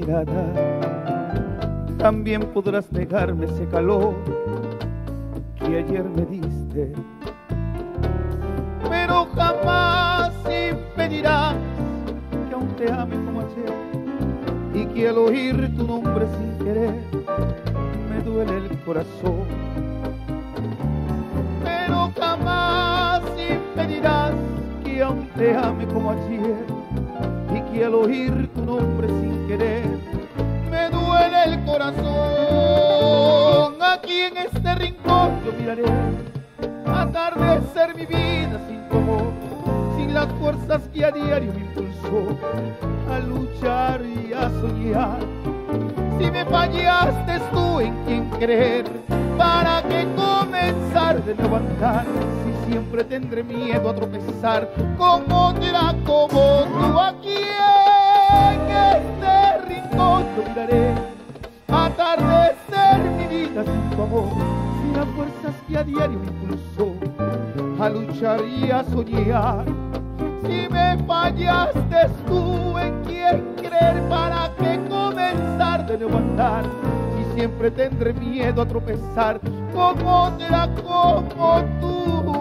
mirada. También podrás negarme ese calor que ayer me diste, pero jamás impedirás que aún te ame como ayer, y que al oír tu nombre sin querer me duele el corazón. Pero jamás impedirás que aún te ame como ayer, y que al oír tu nombre sin querer me duele el corazón. Aquí en este rincón yo miraré atardecer mi vida sin tu amor, sin las fuerzas que a diario me impulsó a luchar y a soñar. Si me fallaste tú en quien creer, ¿para qué comenzar de nuevo a andar? Si siempre tendré miedo a tropezar con otra como tú. Aquí en este rincón yo miraré atardecer mi vida sin tu amor, sin las fuerzas que a diario me impulsó a luchar y a soñar. Si me fallaste tú en quien creer, ¿para qué comenzar de nuevo a andar? Si siempre tendré miedo a tropezar con otra como tú.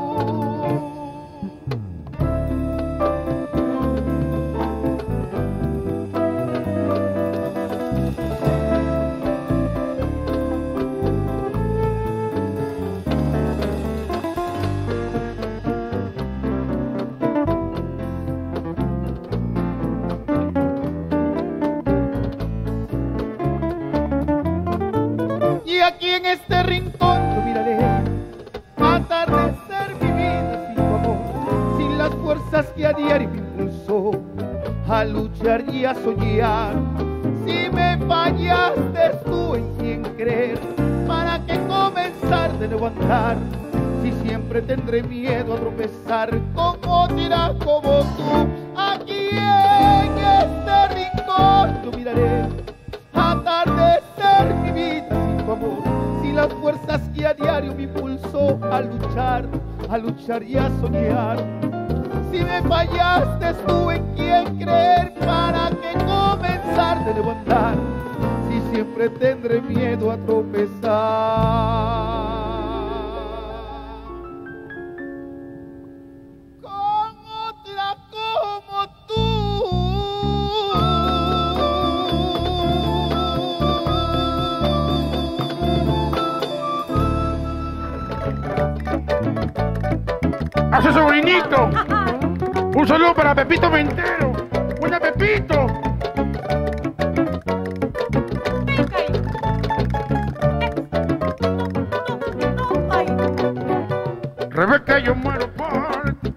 Aquí en este rincón yo miraré atardecer mi vida sin tu amor, sin las fuerzas que a diario me impulsó a luchar y a soñar. Si me fallaste tú en quien creer, ¿para qué comenzar de nuevo a andar? Si siempre tendré miedo a tropezar con otra como tú. Aquí en este rincón yo miraré atardecer mi vida sin tu amor, sin las fuerzas que a diario me impulsó a luchar y a soñar. Si me fallaste tú en quien creer, ¿para qué comenzar de nuevo a andar? Si siempre tendré miedo a tropezar con otra como tú. ¡A su sobrinito! Un saludo para Pepito Mentero. ¡Buena, Pepito! Rebeca, yo muero por ti.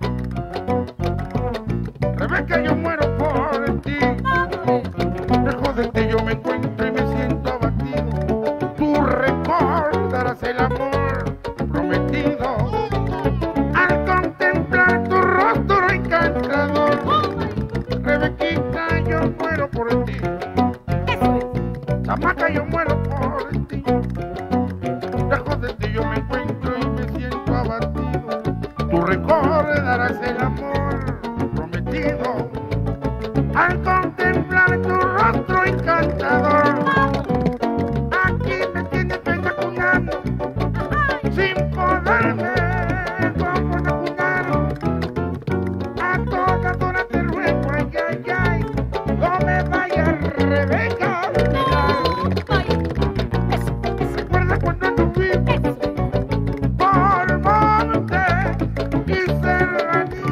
Rebeca, yo muero por ti. Lejos de ti yo me encuentro y me siento abatido. Tú recordarás el amor prometido al contemplar tu rostro encantador. Rebequita, yo muero por ti. Chamaca, yo muero por ti. Lejos de ti yo me encuentro y me siento abatido. Tú recordarás el amor prometido al contemplar tu rostro encantador. Aquí me tienes vacunando sin poderme vacunar. A todas horas te ruego, ay, ay, ay, no me vayas, Rebeca. Recuerda cuando anduvimos por monte y serranía.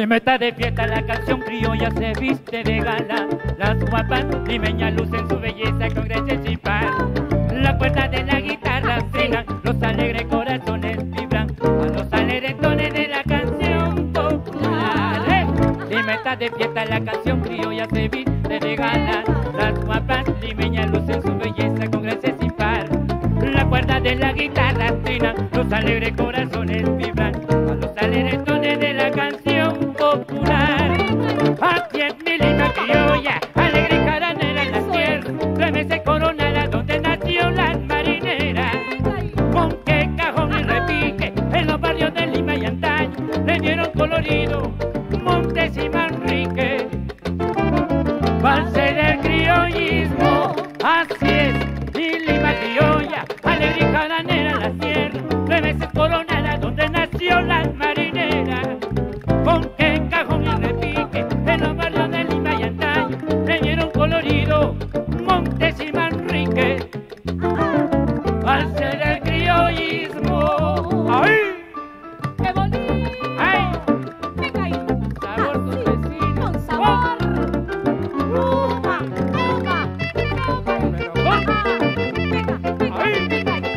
Lima está de fiesta, la canción criolla se viste de gala. Las guapas limeñas lucen su belleza con gracia sin par. La cuerda de la guitarra suena, los alegres corazones vibran a los alegres tones de la canción popular. Lima está de fiesta, la canción criolla se viste de gala. Las guapas limeñas lucen su belleza con gracia sin par. La cuerda de la guitarra suena, los alegres corazones vibran a los alegres tones de la canción popular. Aquí es mi Lima criolla, alegre y jaranera en la tierra, remece coronada donde nació la marinera. Con qué cajón y repique en los barrios de Lima y antaño le dieron colorido Montes y Manrique. Valse del criollismo, así es, mi Lima criolla, alegre y jaranera en la tierra, remece coronada donde nació la marinera. Con qué cajón y repique en los barrios de Lima y antaño le dieron colorido Montes y Manrique. Al ser el criollismo, ¡ay! ¡Qué bonito! ¡Ay! ¡Venga ahí! Sabor dulcecito. ¡Con sabor! ¡Rumba! ¡Rumba! Pero ¡Rumba! ¿cómo? ¡Venga! ¡Venga! ¡Ay! ¡Venga ahí!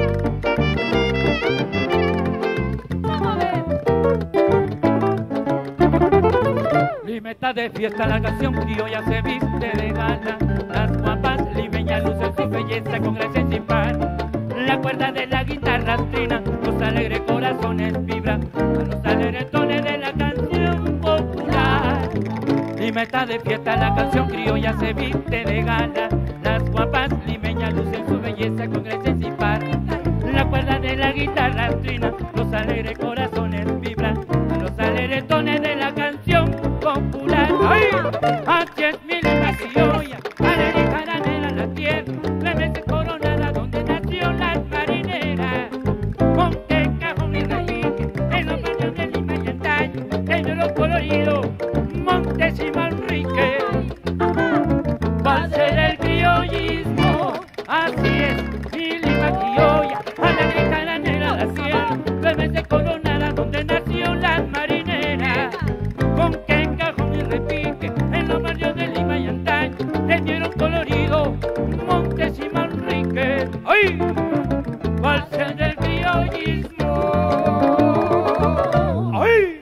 ¡Vamos a ver! Lima está de fiesta, la canción criolla se viste de gala. Las guapas limeñas lucen su belleza con gracia sin par. La cuerda de la guitarra trina, los alegres corazones vibran a los alegres tones de la canción popular. Lima está de fiesta, la canción criolla se viste de gala. Las guapas limeñas lucen su belleza con gracia sin par. La cuerda de la guitarra trina, los alegres corazones vibran a los alegres tones de la canción popular. ¡Ay! Aquí es mi Lima criolla, alegre y jaranera en la tierra, remece coronada donde nació la marinera. Con qué cajón y repique en los barrios de Lima y antaño le dieron colorido Montes y Manrique. Valse del criollismo, así es, mi Lima criolla, alegre y jaranera en la tierra, remece coronada donde nació la marinera. Con qué cajón y repique en los barrios de Lima y antaño le dieron colorido Montes y Manrique. ¡Ay! Valse del criollismo. ¡Ay!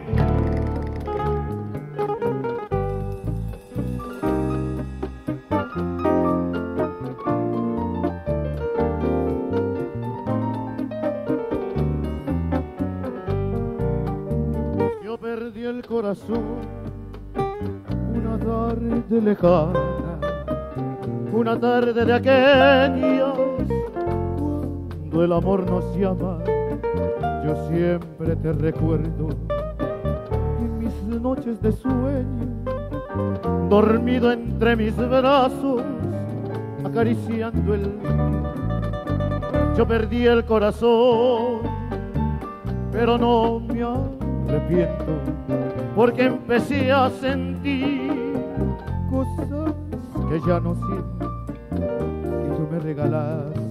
Yo perdí el corazón una tarde lejana, una tarde de aquellas cuando el amor nos llama. Yo siempre te recuerdo en mis noches de sueño, dormido entre mis brazos, acariciando el río. Yo perdí el corazón, pero no me arrepiento, porque empecé a sentir cosas que ya no siento, y tú me regalaste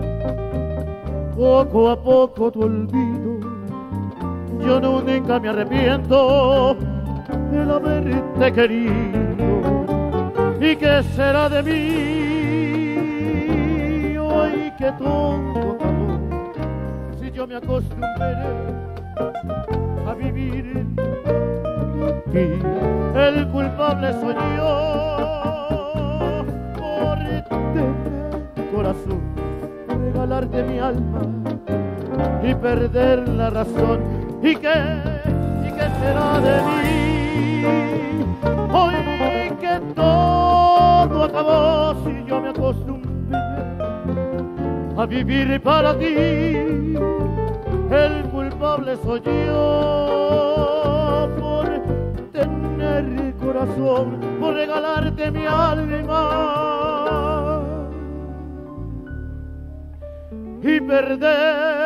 poco a poco tu olvido. Yo nunca me arrepiento de haberte querido. ¿Y qué será de mí hoy que todo acabó? Si yo me acostumbré a vivir y el culpable soy yo por tener corazón, regalarte mi alma y perder la razón. ¿Y qué será de mí hoy que todo acabó? Si yo me acostumbré a vivir para ti, el culpable soy yo por tener corazón, por regalarte mi alma y perder